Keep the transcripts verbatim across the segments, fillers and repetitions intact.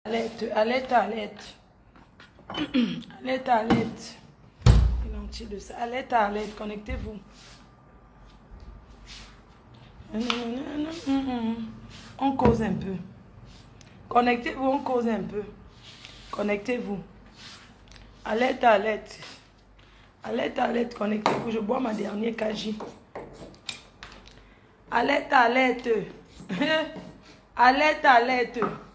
Alerte, alerte, alerte. Alerte, alerte. Il de ça. Alerte, alerte. Connectez-vous. On cause un peu. Connectez-vous, on cause un peu. Connectez-vous. Alerte, alerte. Alerte, alerte. Connectez-vous. Je bois ma dernière K J. Alerte, alerte. Alerte, alerte.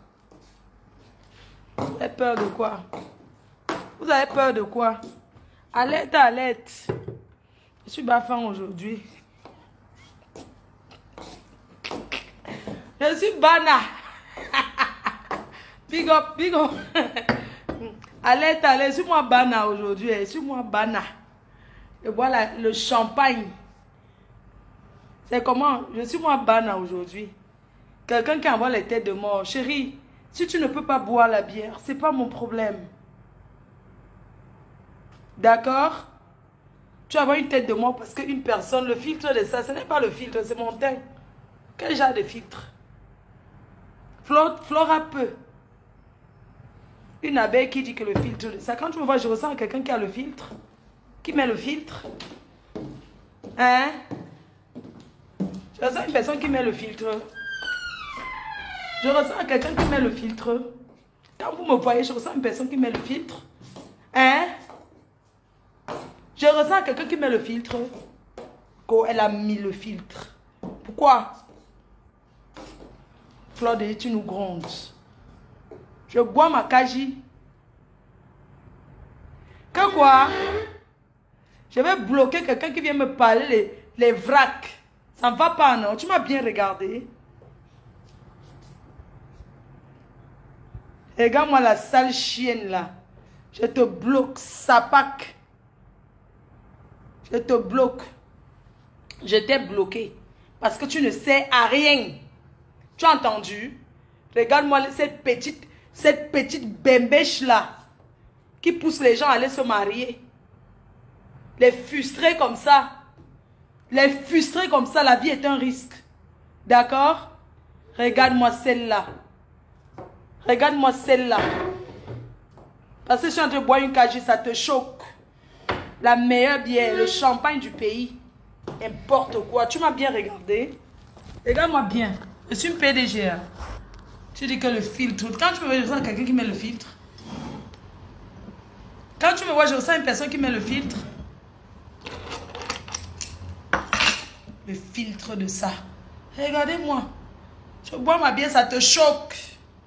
Vous avez peur de quoi? Vous avez peur de quoi? Alerte, alerte. Je suis bafant aujourd'hui. Je suis bana. Big up, big up. Alerte, alerte. Je suis moi bana aujourd'hui. Je suis moi bana. Je bois la, le champagne. C'est comment? Je suis moi bana aujourd'hui. Quelqu'un qui envoie les têtes de mort. Chérie, si tu ne peux pas boire la bière, c'est pas mon problème. D'accord? Tu vas avoir une tête de mort parce qu'une personne, le filtre de ça, ce n'est pas le filtre, c'est mon teint. Quel genre de filtre? Flora, Flora peut. Une abeille qui dit que le filtre de ça. Quand tu me vois, je ressens quelqu'un qui a le filtre. Qui met le filtre? Hein? Je ressens une personne qui met le filtre. Je ressens quelqu'un qui met le filtre. Quand vous me voyez, je ressens une personne qui met le filtre. Hein? Je ressens quelqu'un qui met le filtre. Elle a mis le filtre. Pourquoi? Flore, tu nous grondes. Je bois ma K J. Que quoi? Je vais bloquer quelqu'un qui vient me parler les, les vracs. Ça ne va pas, non? Tu m'as bien regardé. Regarde-moi la sale chienne là. Je te bloque, sapac. Je te bloque. Je t'ai bloqué. Parce que tu ne sais à rien. Tu as entendu? Regarde-moi cette petite, cette petite bembèche là. Qui pousse les gens à aller se marier. Les frustrer comme ça. Les frustrer comme ça, la vie est un risque. D'accord? Regarde-moi celle-là. Regarde-moi celle-là. Parce que si on te boit une K J, ça te choque. La meilleure bière, le champagne du pays. N'importe quoi. Tu m'as bien regardé. Regarde-moi bien. Je suis une P D G. Hein. Tu dis que le filtre. Quand tu me vois, je ressens quelqu'un qui met le filtre. Quand tu me vois, je ressens une personne qui met le filtre. Le filtre de ça. Regardez-moi. Je bois ma bière, ça te choque.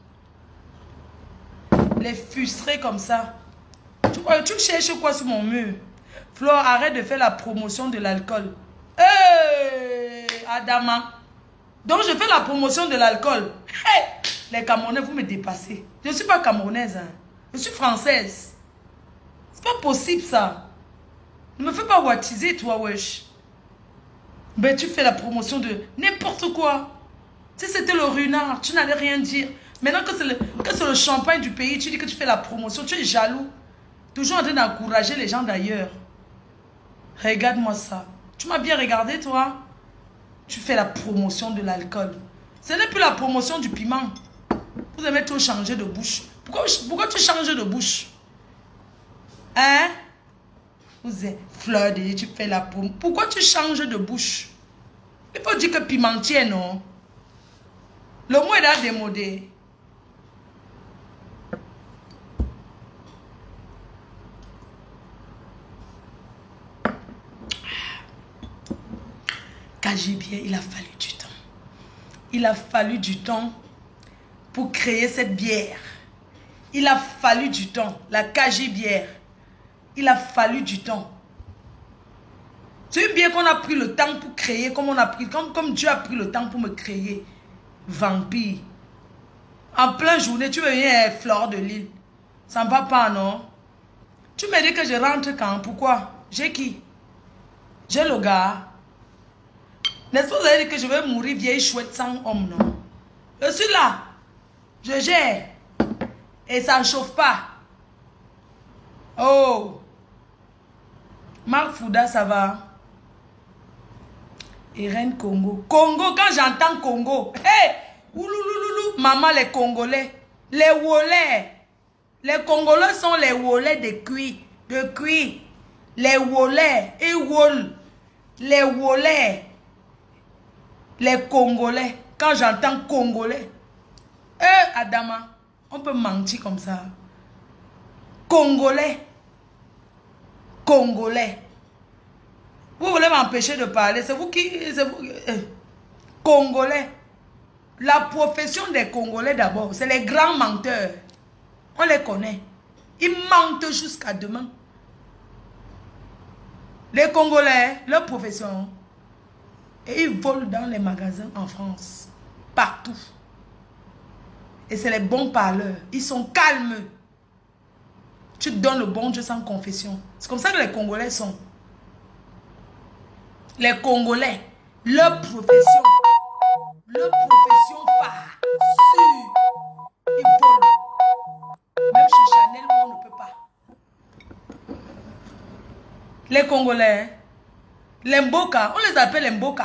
Les frustrer comme ça. Tu, tu cherches quoi sur mon mur? Flore, arrête de faire la promotion de l'alcool. Hey, Adama. Donc je fais la promotion de l'alcool. Hey, les Camerounais, vous me dépassez. Je ne suis pas camerounaise. Hein. Je suis française. C'est pas possible ça. Ne me fais pas wattiser, toi, wesh. Ben, tu fais la promotion de n'importe quoi. Si c'était le renard, tu n'allais rien dire. Maintenant que c'est le, le champagne du pays, tu dis que tu fais la promotion, tu es jaloux. Toujours en train d'encourager les gens d'ailleurs. Regarde-moi ça. Tu m'as bien regardé, toi? Tu fais la promotion de l'alcool. Ce n'est plus la promotion du piment. Vous avez tout changé de bouche. Pourquoi, pourquoi tu changes de bouche? Hein? Vous êtes Flore, tu fais la promotion. Pourquoi tu changes de bouche? Il faut dire que pimentier, non? Le mot est là démodé. K J bière, il a fallu du temps. Il a fallu du temps pour créer cette bière. Il a fallu du temps. La K J bière. Il a fallu du temps. C'est une bière qu'on a pris le temps pour créer, comme on a pris, comme, comme Dieu a pris le temps pour me créer. Vampire. En pleine journée, tu veux venir Flore de Lille. Ça ne va pas, non? Tu me dis que je rentre quand? Pourquoi? J'ai qui? J'ai le gars. N'est-ce pas, vous avez dit que je vais mourir vieille chouette sans homme, non? Je suis là. Je gère. Et ça ne chauffe pas. Oh. Marc Fouda, ça va? Irène Congo. Congo, quand j'entends Congo. Hé! Hey, ouloulouloulou, maman les Congolais. Les Wolais. Les Congolais sont les Wolais de cuir. De cuir. Les Wolais. Et Wol. Les Wolais. Les Congolais. Quand j'entends Congolais. Eh, Adama. On peut mentir comme ça. Congolais. Congolais. Vous voulez m'empêcher de parler. C'est vous qui... Vous, euh, Congolais. La profession des Congolais d'abord, c'est les grands menteurs. On les connaît. Ils mentent jusqu'à demain. Les Congolais, leur profession. Et ils volent dans les magasins en France. Partout. Et c'est les bons parleurs. Ils sont calmes. Tu te donnes le bon Dieu sans confession. C'est comme ça que les Congolais sont. Les Congolais, leur profession. Leur profession phare. Sûr. Ils volent. Même chez Chanel, on ne peut pas. Les Congolais, les Mboka, on les appelle les Mboka.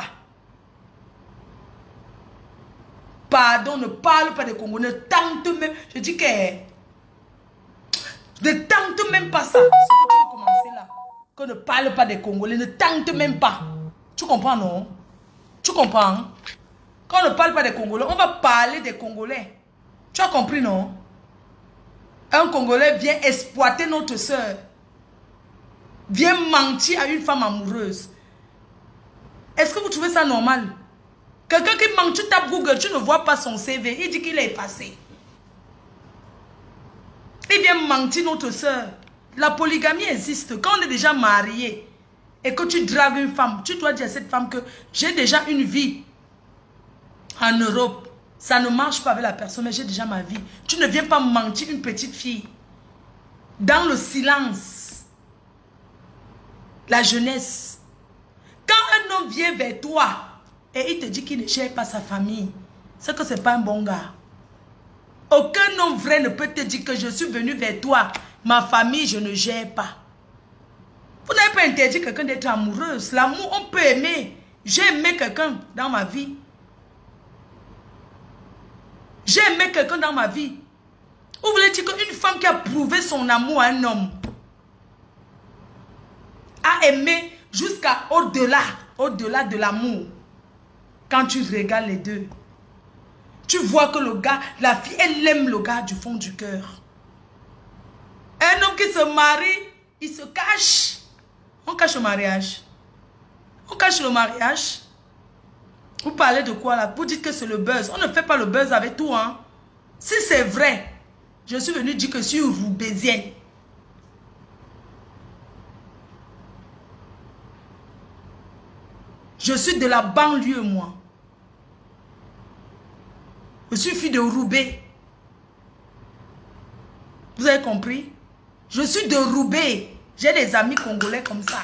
Pardon, ne parle pas des Congolais. Ne tente même. Je dis que... Ne tente même pas ça. C'est que tu veux commencer là. Qu'on ne parle pas des Congolais. Ne tente même pas. Tu comprends, non? Tu comprends? Quand on ne parle pas des Congolais, on va parler des Congolais. Tu as compris, non? Un Congolais vient exploiter notre soeur. Vient mentir à une femme amoureuse. Est-ce que vous trouvez ça normal? Quelqu'un qui ment, tu tapes Google, tu ne vois pas son C V. Il dit qu'il est effacé. Il vient mentir notre soeur. La polygamie existe. Quand on est déjà marié et que tu dragues une femme, tu dois dire à cette femme que j'ai déjà une vie en Europe. Ça ne marche pas avec la personne, mais j'ai déjà ma vie. Tu ne viens pas mentir une petite fille. Dans le silence. La jeunesse. Quand un homme vient vers toi et il te dit qu'il ne gère pas sa famille, c'est que ce n'est pas un bon gars. Aucun homme vrai ne peut te dire que je suis venu vers toi. Ma famille, je ne gère pas. Vous n'avez pas interdit quelqu'un d'être amoureuse. L'amour, on peut aimer. J'ai aimé quelqu'un dans ma vie. J'ai aimé quelqu'un dans ma vie. Vous voulez dire qu'une femme qui a prouvé son amour à un homme a aimé jusqu'à au-delà, au-delà de l'amour. Quand tu regardes les deux, tu vois que le gars, la fille, elle aime le gars du fond du cœur. Un homme qui se marie, il se cache. On cache le mariage. On cache le mariage. Vous parlez de quoi là? Vous dites que c'est le buzz. On ne fait pas le buzz avec tout, hein. Si c'est vrai, je suis venu dire que je suis roubaisienne. Je suis de la banlieue, moi. Je suis fille de Roubaix. Vous avez compris? Je suis de Roubaix. J'ai des amis congolais comme ça.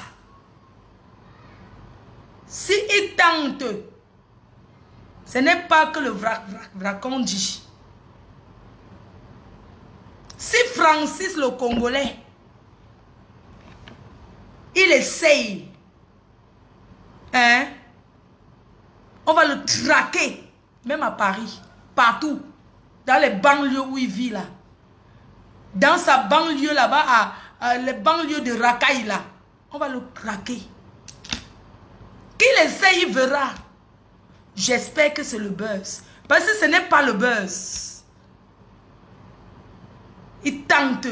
Si ils tentent, ce n'est pas que le vrac, vrac, vracon dit. Si Francis le Congolais, il essaye, hein, on va le traquer, même à Paris, partout, dans les banlieues où il vit là. Dans sa banlieue là-bas, à, à les banlieues de Racaille là, on va le traquer. Qu'il essaye, il verra. J'espère que c'est le buzz. Parce que ce n'est pas le buzz. Il tente.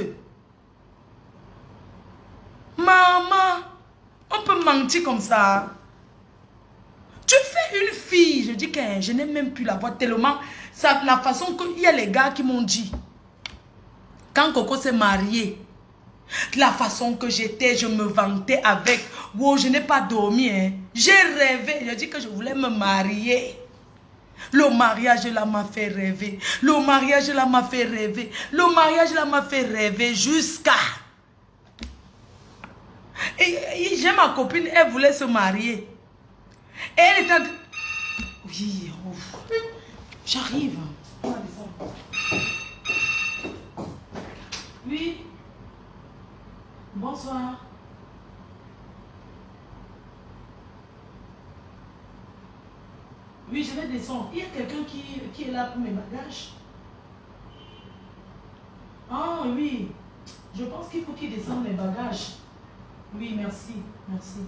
Maman, on peut mentir comme ça. Tu fais une fille, je dis que je n'ai même plus la voix tellement. Ça, la façon qu'il y a les gars qui m'ont dit. Quand Coco s'est mariée, la façon que j'étais, je me vantais avec. Wow, je n'ai pas dormi. Hein. J'ai rêvé. Je dis que je voulais me marier. Le mariage là m'a fait rêver. Le mariage là m'a fait rêver. Le mariage là m'a fait rêver jusqu'à... Et, et j'ai ma copine, elle voulait se marier. Et elle était... Oui, oh. J'arrive. Oui. Bonsoir. Oui, je vais descendre. Il y a quelqu'un qui, qui est là pour mes bagages. oui. Je pense qu'il faut qu'il descende les bagages. Oui, merci. Merci.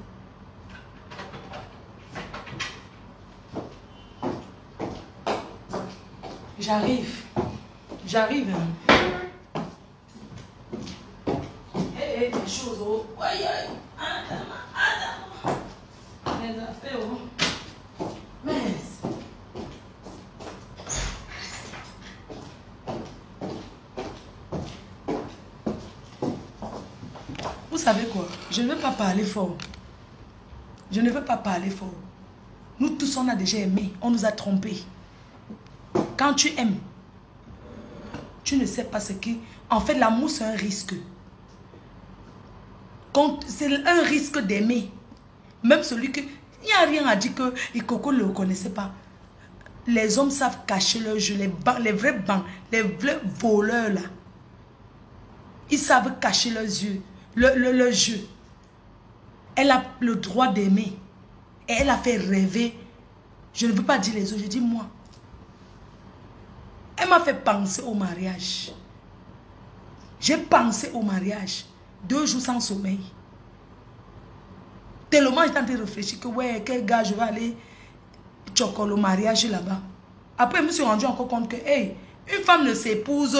J'arrive. J'arrive. Eh, eh, des choses. Oh. Aïe, aïe. Adam, Adam. Les affaires, oh. Mais. Vous savez quoi? Je ne veux pas parler fort. Je ne veux pas parler fort. Nous tous, on a déjà aimé. On nous a trompés. Quand tu aimes, tu ne sais pas ce qui... En fait, l'amour, c'est un risque. C'est un risque d'aimer. Même celui que... Il n'y a rien à dire que Coco ne le connaissait pas. Les hommes savent cacher leur jeu. Les, bancs, les vrais bancs, les vrais voleurs, là. Ils savent cacher leurs yeux, le, le, leur jeu. Elle a le droit d'aimer. Et elle a fait rêver. Je ne veux pas dire les autres, je dis moi. Elle m'a fait penser au mariage. J'ai pensé au mariage. Deux jours sans sommeil. Tellement j'étais en train de réfléchir que ouais, quel gars je vais aller choquer le mariage là-bas. Après, je me suis rendu encore compte que hey, une femme ne s'épouse,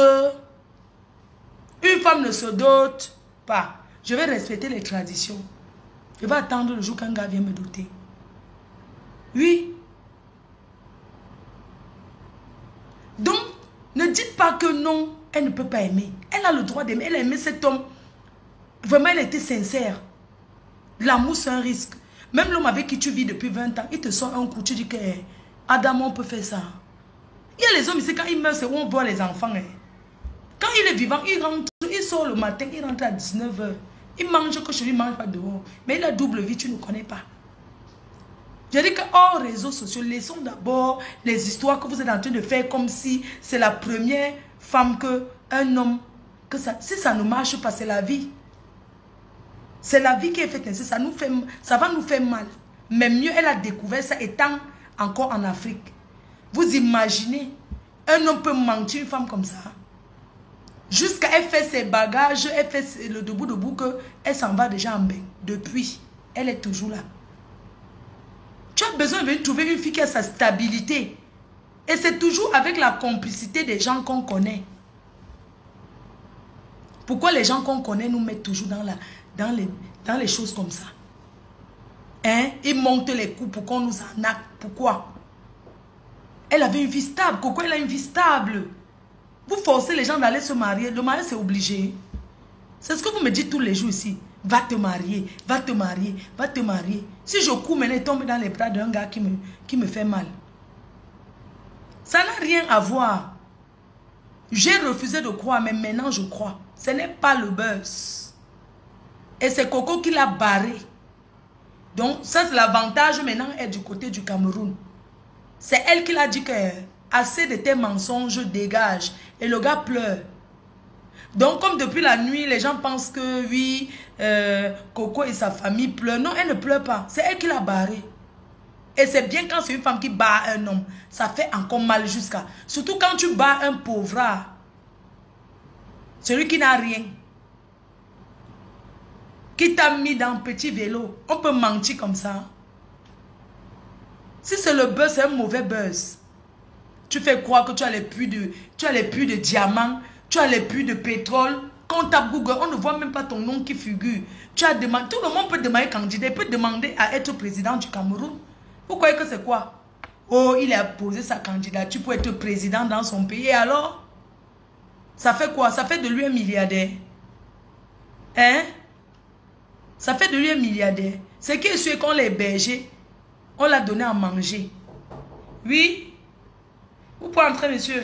une femme ne se dote pas. Je vais respecter les traditions. Je vais attendre le jour qu'un gars vienne me doter. Oui. Donc, ne dites pas que non, elle ne peut pas aimer. Elle a le droit d'aimer. Elle a aimé cet homme. Vraiment, elle était sincère. L'amour, c'est un risque. Même l'homme avec qui tu vis depuis vingt ans, il te sort un coup, tu dis que hey, Adam, on peut faire ça. Il y a les hommes ici, quand ils meurent, c'est où on voit les enfants. Hein. Quand il est vivant, il rentre, il sort le matin, il rentre à dix-neuf heures. Il mange que je lui mange pas dehors. Mais il a double vie, tu ne connais pas. Je dis que hors réseaux sociaux, laissons d'abord les histoires que vous êtes en train de faire comme si c'est la première femme que un homme, que ça, si ça ne marche pas, c'est la vie. C'est la vie qui est faite ainsi, ça, nous fait, ça va nous faire mal. Mais mieux, elle a découvert ça étant encore en Afrique. Vous imaginez, un homme peut mentir une femme comme ça. Jusqu'à elle fait ses bagages, elle fait le debout-debout qu'elle s'en va déjà en bain. Depuis, elle est toujours là. Tu as besoin de trouver une fille qui a sa stabilité. Et c'est toujours avec la complicité des gens qu'on connaît. Pourquoi les gens qu'on connaît nous mettent toujours dans, la, dans, les, dans les choses comme ça? Hein? Ils montent les coups pour qu'on nous en a. Pourquoi? Elle avait une vie stable. Pourquoi elle a une vie stable? Vous forcez les gens d'aller se marier. Le mariage, c'est obligé. C'est ce que vous me dites tous les jours ici. Va te marier, va te marier, va te marier. Si je cours maintenant et tombe dans les bras d'un gars qui me, qui me fait mal. Ça n'a rien à voir. J'ai refusé de croire, mais maintenant je crois. Ce n'est pas le buzz. Et c'est Coco qui l'a barré. Donc ça c'est l'avantage maintenant est du côté du Cameroun. C'est elle qui l'a dit que assez de tes mensonges, dégage. Et le gars pleure. Donc, comme depuis la nuit, les gens pensent que oui, euh, Coco et sa famille pleurent. Non, elle ne pleure pas. C'est elle qui l'a barré. Et c'est bien quand c'est une femme qui bat un homme. Ça fait encore mal jusqu'à... Surtout quand tu bats un pauvre. Celui qui n'a rien. Qui t'a mis dans un petit vélo. On peut mentir comme ça. Si c'est le buzz, c'est un mauvais buzz. Tu fais croire que tu as les puits de, tu as les puits de diamants. Tu as les puits de pétrole. Quand tu tapes Google, on ne voit même pas ton nom qui figure. Tu as demandé, tout le monde peut demander candidat, il peut demander à être président du Cameroun. Vous croyez que c'est quoi? Oh, il a posé sa candidature pour être président dans son pays. Et alors? Ça fait quoi? Ça fait de lui un milliardaire. Hein? Ça fait de lui un milliardaire. C'est qui est sûr qu'on l'a hébergé, on l'a donné à manger. Oui? Vous pouvez entrer, monsieur?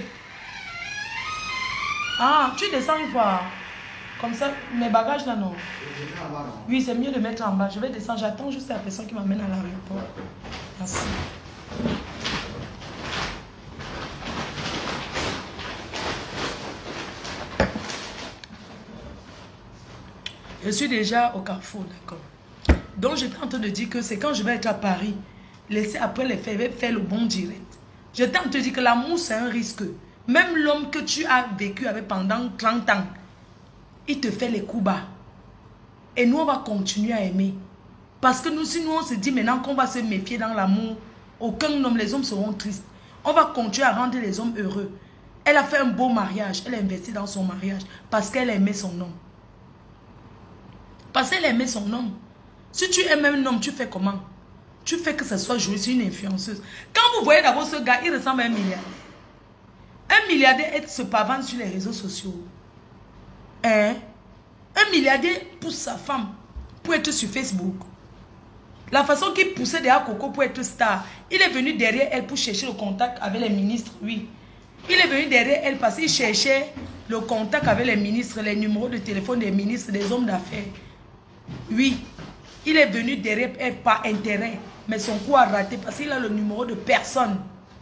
Ah, tu descends une fois. Comme ça, mes bagages là, non. Oui, c'est mieux de mettre en bas. Je vais descendre. J'attends juste la personne qui m'amène à l'aéroport. Merci. Je suis déjà au Carrefour, d'accord. Donc, j'étais en train de dire que c'est quand je vais être à Paris. Laisser après les faire, faire le bon direct. J'étais en train de dire que l'amour, c'est un risque. Même l'homme que tu as vécu avec pendant trente ans, il te fait les coups bas. Et nous, on va continuer à aimer. Parce que nous, si nous, on se dit maintenant qu'on va se méfier dans l'amour, aucun homme, les hommes seront tristes. On va continuer à rendre les hommes heureux. Elle a fait un beau mariage. Elle a investi dans son mariage parce qu'elle aimait son homme. Parce qu'elle aimait son homme. Si tu aimes un homme, tu fais comment? Tu fais que ce soit joué sur une influenceuse. Quand vous voyez d'abord ce gars, il ressemble à un milliardaire. Un milliardaire se pavane sur les réseaux sociaux. Hein? Un milliardaire pousse sa femme pour être sur Facebook. La façon qu'il poussait derrière Coco pour être star. Il est venu derrière elle pour chercher le contact avec les ministres, oui. Il est venu derrière elle parce qu'il cherchait le contact avec les ministres, les numéros de téléphone des ministres, des hommes d'affaires. Oui. Il est venu derrière elle par intérêt. Mais son coup a raté parce qu'il a le numéro de personne.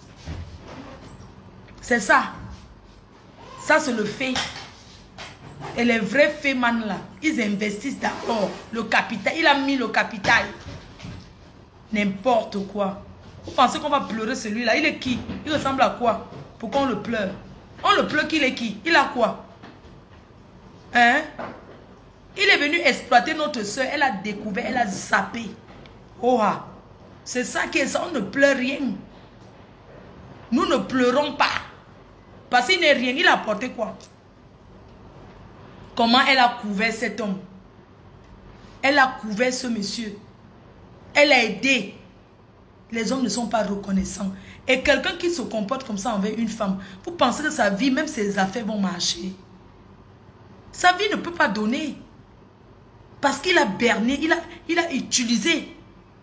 C'est ça. Ça, c'est le fait. Et les vrais faits-man là, ils investissent d'abord le capital. Il a mis le capital. N'importe quoi. Vous pensez qu'on va pleurer celui-là? Il est qui? Il ressemble à quoi? Pourquoi on le pleure? On le pleure qu'il est qui? Il a quoi? Hein? Il est venu exploiter notre soeur. Elle a découvert, elle a zappé. Oh ah. C'est ça qui est ça. On ne pleure rien. Nous ne pleurons pas. Parce qu'il n'est rien. Il a apporté quoi? Comment elle a couvert cet homme? Elle a couvert ce monsieur. Elle a aidé. Les hommes ne sont pas reconnaissants. Et quelqu'un qui se comporte comme ça envers une femme, vous pensez que sa vie, même ses affaires vont marcher. Sa vie ne peut pas donner. Parce qu'il a berné, il a, il a utilisé.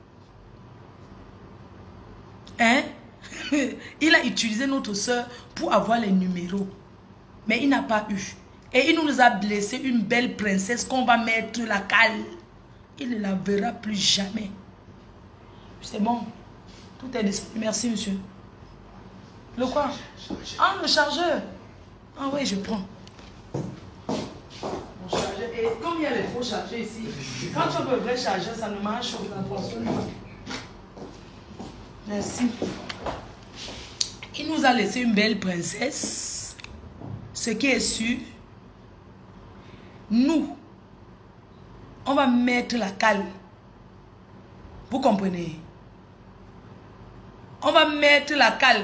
Hein? Il a utilisé notre soeur pour avoir les numéros. Mais il n'a pas eu. Et il nous a blessé une belle princesse qu'on va mettre la cale. Il ne la verra plus jamais. C'est bon. Tout est disponible. Merci, monsieur. Le quoi? Ah, le chargeur. Ah oui, je prends. Mon chargeur. Et comme il y a les faux chargeurs ici, quand tu as le vrai chargeur, ça ne marche pas. Merci. Il nous a laissé une belle princesse. Ce qui est sûr, nous, on va mettre la cale. Vous comprenez? On va mettre la cale.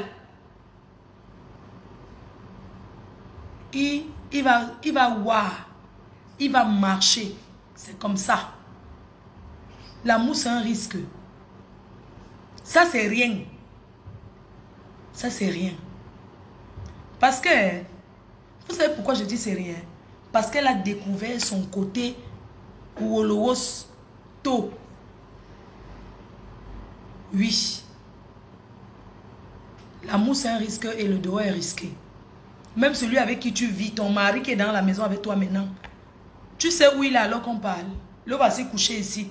Il, il, va, il va voir. Il va marcher. C'est comme ça. L'amour, c'est un risque. Ça, c'est rien. Ça, c'est rien. Parce que, vous savez pourquoi je dis c'est rien? Parce qu'elle a découvert son côté Wolowos tôt. Oui. L'amour, c'est un risque et le dehors est risqué. Même celui avec qui tu vis, ton mari qui est dans la maison avec toi maintenant, tu sais où il est alors qu'on parle. Le va se coucher ici.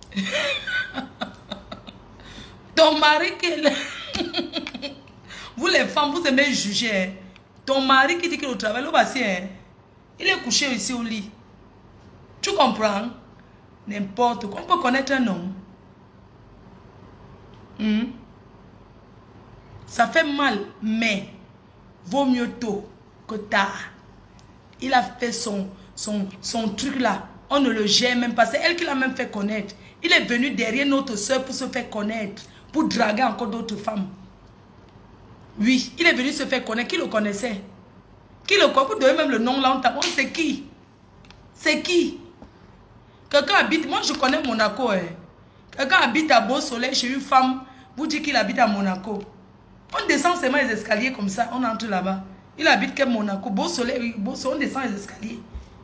Ton mari qui est là. Vous les femmes, vous aimez juger. Hein? Ton mari qui dit qu'il est au travail, le va se, hein? Il est couché ici au lit. Tu comprends? N'importe quoi. On peut connaître un homme. Hmm? Ça fait mal, mais vaut mieux tôt que tard. Il a fait son, son, son truc là. On ne le gère même pas. C'est elle qui l'a même fait connaître. Il est venu derrière notre soeur pour se faire connaître. Pour draguer encore d'autres femmes. Oui, il est venu se faire connaître. Qui le connaissait? Qui le connaît? Vous donnez même le nom là. On c'est qui? C'est qui? Quelqu'un habite. Moi, je connais Monaco. Hein. Quelqu'un habite à Beau Soleil chez une femme. Vous dites qu'il habite à Monaco. On descend seulement les escaliers comme ça. On entre là-bas. Il habite qu'à Monaco. Beau Soleil. Beau Soleil, on descend les escaliers.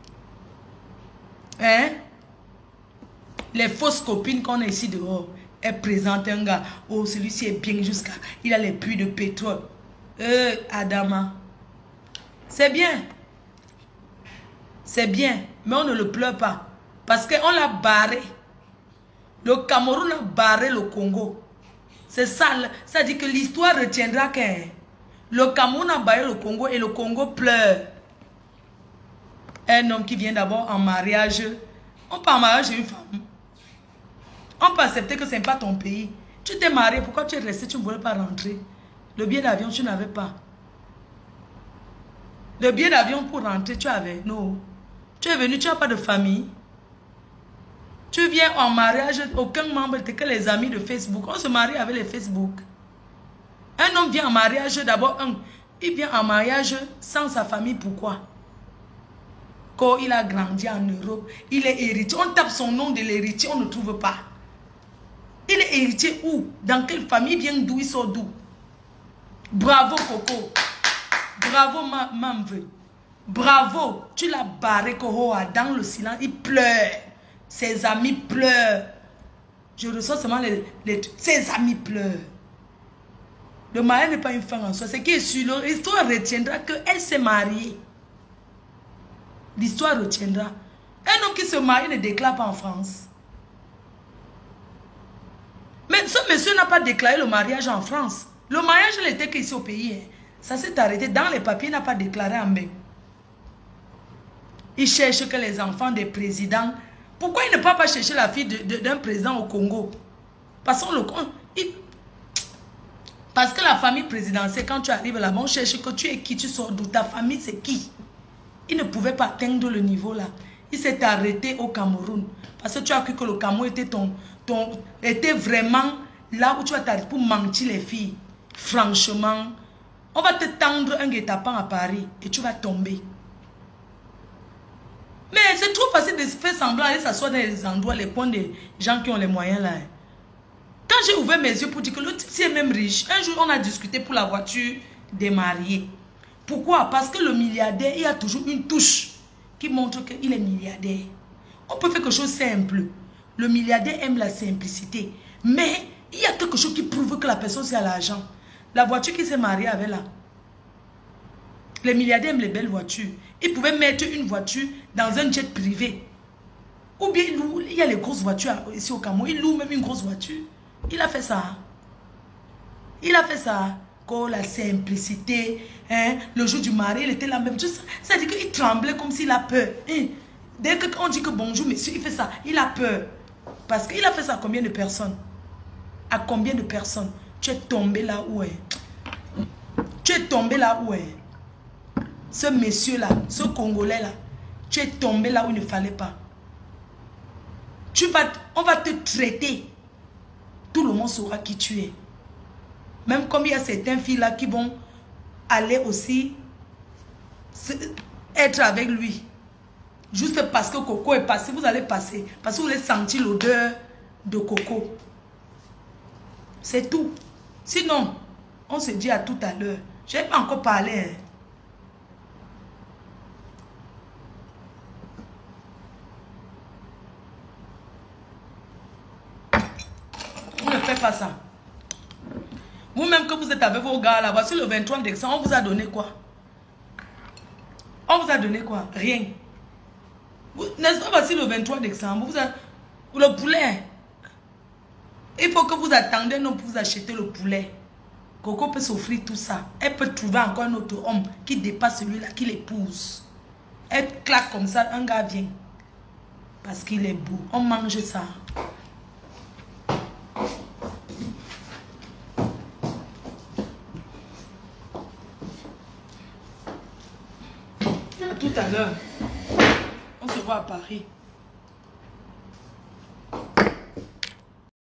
Hein? Les fausses copines qu'on a ici dehors. Elle présente un gars. Oh, celui-ci est bien jusqu'à. Il a les puits de pétrole. Euh, Adama. C'est bien. C'est bien. Mais on ne le pleure pas. Parce qu'on l'a barré. Le Cameroun a barré le Congo. C'est ça. Ça dit que l'histoire retiendra que le Cameroun a barré le Congo et le Congo pleure. Un homme qui vient d'abord en mariage. On part en mariage une femme. On peut accepter que ce n'est pas ton pays. Tu t'es marié, pourquoi tu es resté, tu ne voulais pas rentrer? Le billet d'avion, tu n'avais pas. Le billet d'avion pour rentrer, tu avais. Non. Tu es venu, tu n'as pas de famille. Tu viens en mariage, aucun membre, t'es que les amis de Facebook. On se marie avec les Facebook. Un homme vient en mariage, d'abord, un, il vient en mariage sans sa famille. Pourquoi? Quand il a grandi en Europe, il est héritier. On tape son nom de l'héritier, on ne trouve pas. Il est héritier où? Dans quelle famille? Il vient d'où? Il sort d'où? Bravo Coco. Bravo Mamve. Bravo. Tu l'as barré Kohoa dans le silence. Il pleure. Ses amis pleurent. Je ressens seulement les, les... Ses amis pleurent. Le mariage n'est pas une fin en soi. C'est qui est sûr. L'histoire retiendra qu'elle s'est mariée. L'histoire retiendra. Un homme qui se marie ne déclare pas en France. Mais ce monsieur n'a pas déclaré le mariage en France. Le mariage, il était qu'ici au pays. Hein. Ça s'est arrêté. Dans les papiers, il n'a pas déclaré en mai. Il cherche que les enfants des présidents... Pourquoi il ne peut pas chercher la fille d'un président au Congo? Parce, le, il, parce que la famille présidentielle, quand tu arrives là-bas, on cherche que tu es qui, tu sors d'où, ta famille c'est qui. Il ne pouvait pas atteindre le niveau là. Il s'est arrêté au Cameroun. Parce que tu as cru que le Cameroun était, ton, ton, était vraiment là où tu vas t'arrêter pour mentir les filles. Franchement, on va te tendre un guet-apens à Paris et tu vas tomber. Mais c'est trop facile de se faire semblant d'aller s'asseoir dans les endroits, les coins des gens qui ont les moyens là. Quand j'ai ouvert mes yeux pour dire que l'autre est même riche, un jour on a discuté pour la voiture des mariés. Pourquoi? Parce que le milliardaire, il y a toujours une touche qui montre qu'il est milliardaire. On peut faire quelque chose de simple. Le milliardaire aime la simplicité. Mais il y a quelque chose qui prouve que la personne c'est à l'argent. La voiture qui s'est mariée avec là. Les milliardaires aiment les belles voitures. Ils pouvaient mettre une voiture dans un jet privé. Ou bien il, loue, il y a les grosses voitures ici au Cameroun. Il loue même une grosse voiture. Il a fait ça. Il a fait ça. Oh, la simplicité. Hein? Le jour du mari, il était là même. Ça veut dire qu'il tremblait comme s'il a peur. Hein? Dès qu'on dit que bonjour monsieur, il fait ça. Il a peur. Parce qu'il a fait ça à combien de personnes? À combien de personnes? Tu es tombé là où est? Tu es tombé là où est? Ce monsieur-là, ce Congolais-là, tu es tombé là où il ne fallait pas. Tu vas, on va te traiter. Tout le monde saura qui tu es. Même comme il y a certaines filles-là qui vont aller aussi être avec lui. Juste parce que Coco est passé, vous allez passer. Parce que vous allez sentir l'odeur de Coco. C'est tout. Sinon, on se dit à tout à l'heure. Je n'ai pas encore parlé. Hein. Vous ne faites pas ça. Vous-même que vous êtes avec vos gars là, voici le vingt-trois décembre, on vous a donné quoi? On vous a donné quoi? Rien. N'est-ce pas, voici le vingt-trois décembre, vous a... le poulet. Il faut que vous attendez non pour vous acheter le poulet. Coco peut s'offrir tout ça. Elle peut trouver encore un autre homme qui dépasse celui-là, qui l'épouse. Elle claque comme ça, un gars vient. Parce qu'il est beau. On mange ça. Tout à l'heure, on se voit à Paris.